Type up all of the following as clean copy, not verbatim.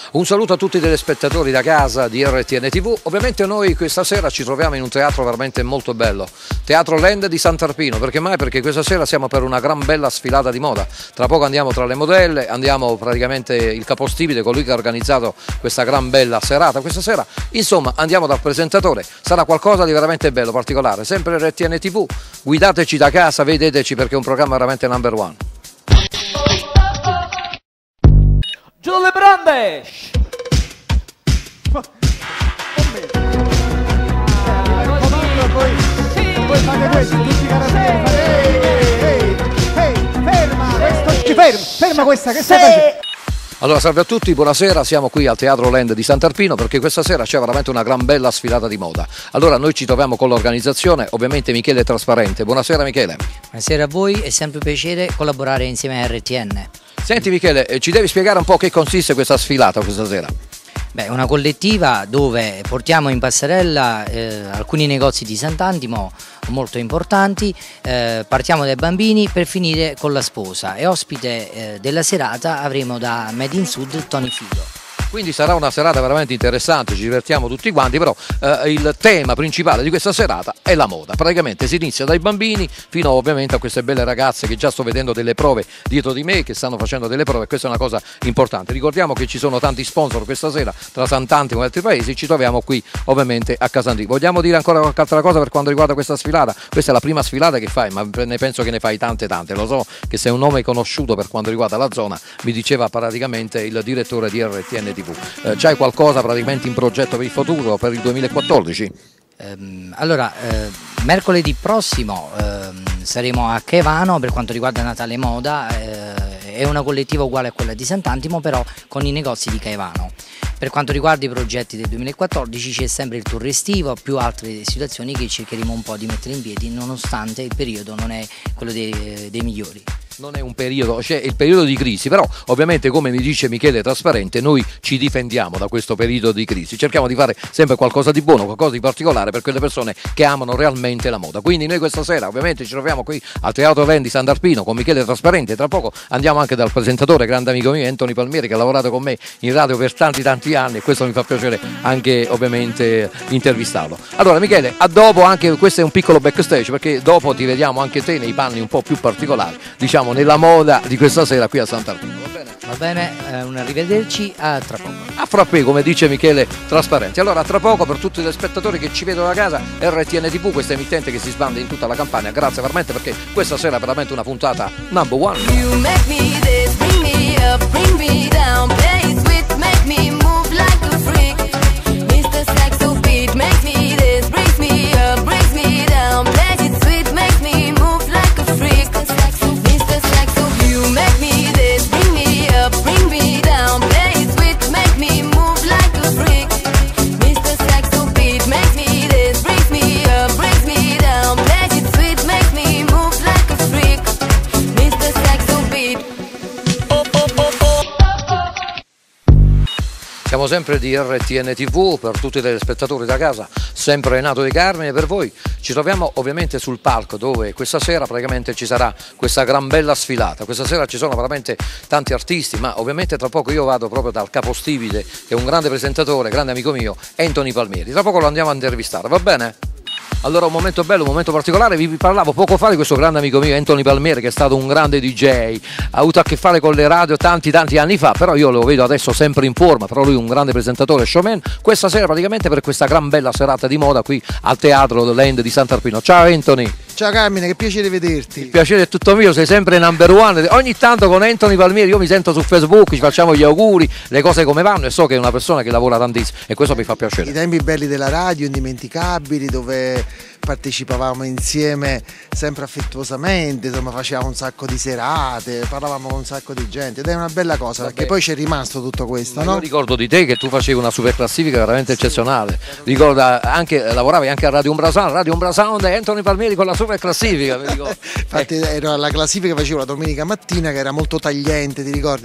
Un saluto a tutti i telespettatori da casa di RTN TV. Ovviamente noi questa sera ci troviamo in un teatro veramente molto bello, Teatro Land di Sant'Arpino. Perché mai? Perché questa sera siamo per una gran bella sfilata di moda. Tra poco andiamo tra le modelle, andiamo praticamente il capostipite, colui che ha organizzato questa gran bella serata questa sera. Insomma, andiamo dal presentatore, sarà qualcosa di veramente bello, particolare. Sempre RTN TV, guidateci da casa, vedeteci perché è un programma veramente number one. Giù le brande! Poi fate questo, tutti i carabinieri, ferma questa, che stai facendo? Allora, salve a tutti, buonasera, siamo qui al Teatro Land di Sant'Arpino perché questa sera c'è veramente una gran bella sfilata di moda. Allora, noi ci troviamo con l'organizzazione, ovviamente Michele Trasparente. Buonasera Michele. Buonasera a voi, è sempre un piacere collaborare insieme a RTN. Senti Michele, ci devi spiegare un po' che consiste questa sfilata questa sera? Beh, una collettiva dove portiamo in passerella alcuni negozi di Sant'Antimo molto importanti, partiamo dai bambini per finire con la sposa e ospite della serata avremo da Made in Sud Tony Fido. Quindi sarà una serata veramente interessante, ci divertiamo tutti quanti, però il tema principale di questa serata è la moda. Praticamente si inizia dai bambini fino ovviamente a queste belle ragazze che già sto vedendo delle prove dietro di me, che stanno facendo delle prove, questa è una cosa importante. Ricordiamo che ci sono tanti sponsor questa sera tra Sant'Antimo e altri paesi, ci troviamo qui ovviamente a Casandì. Vogliamo dire ancora qualche altra cosa per quanto riguarda questa sfilata? Questa è la prima sfilata che fai, ma ne penso che ne fai tante, lo so che sei un nome conosciuto per quanto riguarda la zona, mi diceva praticamente il direttore di RTN TV. C'hai qualcosa praticamente in progetto per il futuro, per il 2014? Allora, mercoledì prossimo saremo a Caivano per quanto riguarda Natale Moda, è una collettiva uguale a quella di Sant'Antimo però con i negozi di Caivano. Per quanto riguarda i progetti del 2014 c'è sempre il tour estivo, più altre situazioni che cercheremo un po' di mettere in piedi nonostante il periodo non è quello dei migliori. Non è un periodo, c'è il periodo di crisi, però ovviamente come mi dice Michele Trasparente noi ci difendiamo da questo periodo di crisi, cerchiamo di fare sempre qualcosa di buono, qualcosa di particolare per quelle persone che amano realmente la moda. Quindi noi questa sera ovviamente ci troviamo qui al Teatro Land di Sant'Arpino con Michele Trasparente, tra poco andiamo anche dal presentatore, grande amico mio Anthony Palmieri, che ha lavorato con me in radio per tanti anni e questo mi fa piacere anche ovviamente intervistarlo. Allora Michele, a dopo, anche questo è un piccolo backstage perché dopo ti vediamo anche te nei panni un po' più particolari, diciamo nella moda di questa sera qui a Sant'Arpino, va bene? Va bene, un arrivederci, a tra poco. A frappè, come dice Michele Trasparente. Allora, a tra poco, per tutti gli spettatori che ci vedono da casa, RTN TV, questa emittente che si sbanda in tutta la Campania. Grazie veramente perché questa sera è veramente una puntata number one. You make me this, bring me up, bring me down, play sweet, make me move like a freak. Mr. Saxo beat, make me this, brings me up, brings me down, play it sweet, make me move like a freak. Mr. Saxo, you make me this, bring me up, bring me down, play it sweet, make me move like a freak. Mr. Saxo beat, make me this, brings me up, brings me down, play it sweet, make me move like a freak. Mr. Saxo beat. Siamo sempre di RTN TV per tutti i telespettatori da casa, sempre Renato De Carmine per voi. Ci troviamo ovviamente sul palco dove questa sera praticamente ci sarà questa gran bella sfilata. Questa sera ci sono veramente tanti artisti, ma ovviamente tra poco io vado proprio dal capostipite, che è un grande presentatore, grande amico mio, Anthony Palmieri. Tra poco lo andiamo a intervistare, va bene? Allora un momento bello, un momento particolare, vi parlavo poco fa di questo grande amico mio Anthony Palmieri che è stato un grande DJ, ha avuto a che fare con le radio tanti anni fa, però io lo vedo adesso sempre in forma, però lui è un grande presentatore, showman, questa sera praticamente per questa gran bella serata di moda qui al Teatro Land di Sant'Arpino. Ciao Anthony! Ciao Carmine, che piacere vederti. Il piacere è tutto mio, sei sempre number one. Ogni tanto con Anthony Palmieri io mi sento su Facebook, ci facciamo gli auguri, le cose come vanno e so che è una persona che lavora tantissimo e questo mi fa piacere. I tempi belli della radio, indimenticabili, dove partecipavamo insieme sempre affettuosamente, insomma facevamo un sacco di serate, parlavamo con un sacco di gente ed è una bella cosa. Vabbè, perché poi c'è rimasto tutto questo, no? Io ricordo di te che tu facevi una super classifica veramente eccezionale, ricordo anche, lavoravi anche a Radio Umbra Sound e Anthony Palmieri con la super classifica, mi ricordo. Infatti era la classifica che facevo la domenica mattina che era molto tagliente, ti ricordi?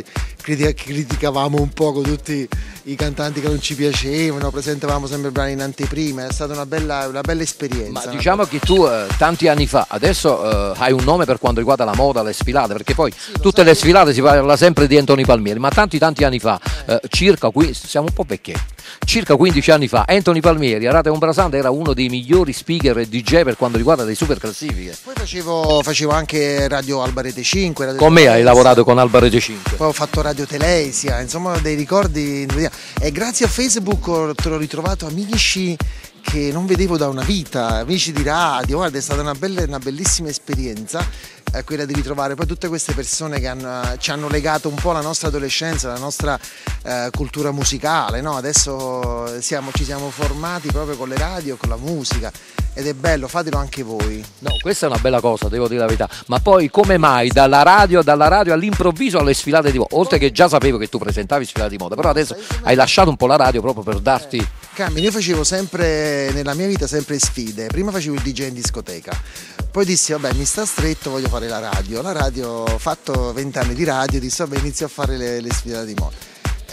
criticavamo un poco tutti i cantanti che non ci piacevano, presentavamo sempre brani in anteprima, è stata una bella esperienza. Ma diciamo che tu tanti anni fa, adesso hai un nome per quanto riguarda la moda, le sfilate, perché poi tutte le sfilate si parla sempre di Anthony Palmieri, ma tanti anni fa, circa, siamo un po' vecchietti, circa 15 anni fa, Anthony Palmieri a Radio Ombrasante era uno dei migliori speaker e DJ per quanto riguarda le super classifiche. Poi facevo anche Radio Alba Rete 5. Con me hai lavorato con Alba Rete 5. Poi ho fatto Radio Telesia, insomma dei ricordi. E grazie a Facebook ho ritrovato amici che non vedevo da una vita, amici di radio. Guarda, è stata una bellissima esperienza, quella di ritrovare poi tutte queste persone che ci hanno legato un po' alla nostra adolescenza, alla nostra cultura musicale, no? Adesso ci siamo formati proprio con le radio, con la musica, ed è bello, fatelo anche voi. No, questa è una bella cosa, devo dire la verità. Ma poi come mai dalla radio all'improvviso alle sfilate di moda? Oltre che già sapevo che tu presentavi sfilate di moda, però adesso hai lasciato un po' la radio proprio per darti... Io facevo sempre, nella mia vita, sempre sfide. Prima facevo il DJ in discoteca, poi dissi vabbè, mi sta stretto, voglio fare la radio. Ho fatto 20 anni di radio, dissi vabbè, inizio a fare le sfilate di moda.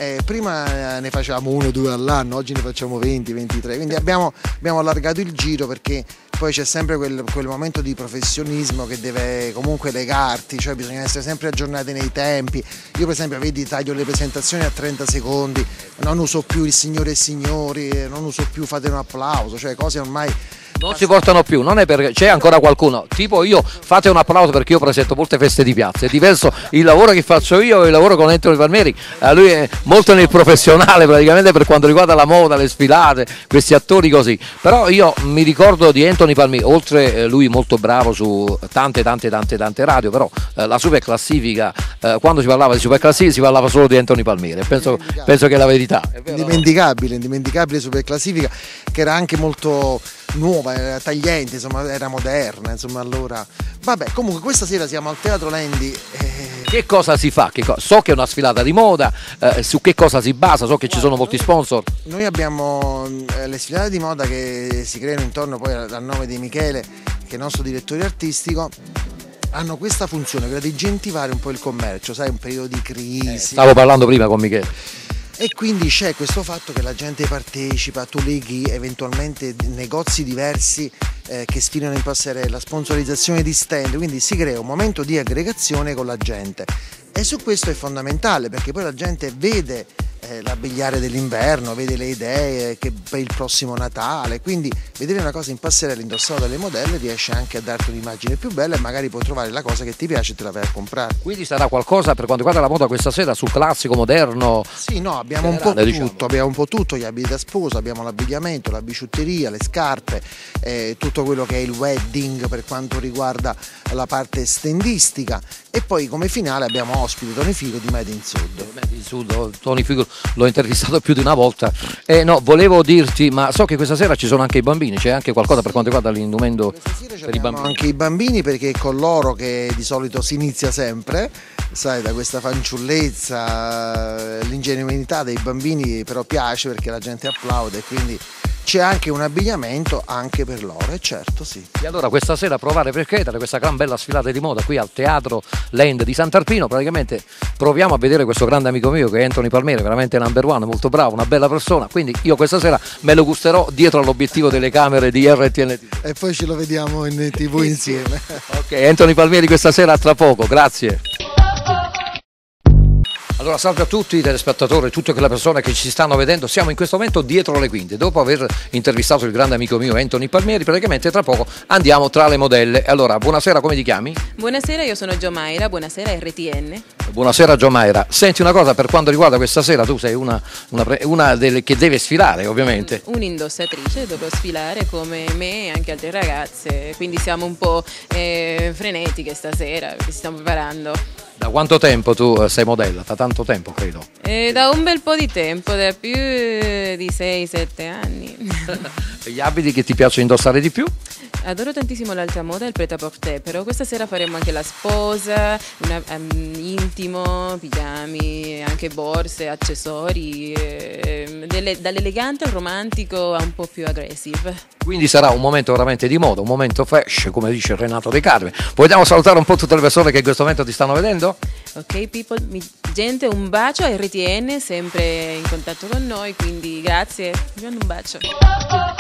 Prima ne facevamo 1 o 2 all'anno, oggi ne facciamo 20, 23, quindi abbiamo allargato il giro, perché poi c'è sempre quel momento di professionismo che deve comunque legarti, cioè bisogna essere sempre aggiornati nei tempi. Io per esempio, vedi, taglio le presentazioni a 30 secondi, non uso più il signore e signori, non uso più fate un applauso, cioè cose ormai... Non si portano più, non è perché c'è ancora qualcuno, tipo io, fate un applauso perché io presento molte feste di piazza, è diverso il lavoro che faccio io e il lavoro con Anthony Palmieri, lui è molto nel professionale praticamente per quanto riguarda la moda, le sfilate, questi attori così, però io mi ricordo di Anthony Palmieri, oltre lui molto bravo su tante radio, però la super classifica, quando si parlava di super classifica si parlava solo di Anthony Palmieri, penso che è la verità. Indimenticabile super classifica, che era anche molto nuova, era tagliente, insomma era moderna, insomma. Allora vabbè, comunque questa sera siamo al Teatro Lendi. Che cosa si fa? So che è una sfilata di moda, su che cosa si basa? So che ci sono molti sponsor. Noi abbiamo le sfilate di moda che si creano intorno poi al nome di Michele, che è il nostro direttore artistico. Hanno questa funzione, quella di incentivare un po' il commercio, sai, un periodo di crisi. Stavo parlando prima con Michele. E quindi c'è questo fatto che la gente partecipa, tu leghi eventualmente negozi diversi che sfilano in passerella, sponsorizzazione di stand, quindi si crea un momento di aggregazione con la gente. E su questo è fondamentale, perché poi la gente vede l'abbigliare dell'inverno, vede le idee che per il prossimo Natale, quindi vedere una cosa in passerella indossata dalle modelle riesce anche a darti un'immagine più bella e magari puoi trovare la cosa che ti piace e te la vai a comprare. Quindi sarà qualcosa per quanto riguarda la moda questa sera sul classico, moderno? Sì, no, abbiamo un po' tutto, abbiamo un po' tutto, gli abiti da sposa, abbiamo l'abbigliamento, la bijutteria, le scarpe, tutto quello che è il wedding per quanto riguarda la parte stendistica, e poi come finale abbiamo ospite Tony Figo di Made in Sud. Tony Figo l'ho intervistato più di una volta. No, volevo dirti, ma so che questa sera ci sono anche i bambini, c'è anche qualcosa per quanto riguarda l'indumento per i bambini? Anche i bambini, perché con loro che di solito si inizia sempre, sai, da questa fanciullezza, l'ingenuità dei bambini però piace perché la gente applaude, e quindi c'è anche un abbigliamento anche per loro, e certo sì. E allora questa sera provare per credere questa gran bella sfilata di moda qui al Teatro Land di Sant'Arpino, praticamente proviamo a vedere questo grande amico mio che è Anthony Palmieri, veramente number one, molto bravo, una bella persona, quindi io questa sera me lo gusterò dietro all'obiettivo delle camere di RTL TV. E poi ce lo vediamo in TV insieme. Ok, Anthony Palmieri questa sera, tra poco, grazie. Allora, salve a tutti i telespettatori, tutte quelle persone che ci stanno vedendo. Siamo in questo momento dietro le quinte. Dopo aver intervistato il grande amico mio Anthony Palmieri, praticamente tra poco andiamo tra le modelle. Allora, buonasera, come ti chiami? Buonasera, io sono Giomaira, buonasera RTN. Buonasera Giomaira. Senti una cosa, per quanto riguarda questa sera, tu sei una delle che deve sfilare, ovviamente. Un'indossatrice, dovrò sfilare come me e anche altre ragazze, quindi siamo un po' frenetiche stasera, perché ci stiamo preparando. Da quanto tempo tu sei modella? Da tanto tempo, credo. Da un bel po' di tempo, da più di 6-7 anni. Gli abiti che ti piace indossare di più? Adoro tantissimo l'alta moda e il prêt-à-porter, però questa sera faremo anche la sposa, intimo, pigiami, anche borse, accessori, dall'elegante al romantico a un po' più aggressive. Quindi sarà un momento veramente di moda, un momento fresh, come dice Renato De Carme. Vogliamo salutare un po' tutte le persone che in questo momento ti stanno vedendo? Ok people, Gente, un bacio a RTN, sempre in contatto con noi, quindi grazie, vi mando un bacio.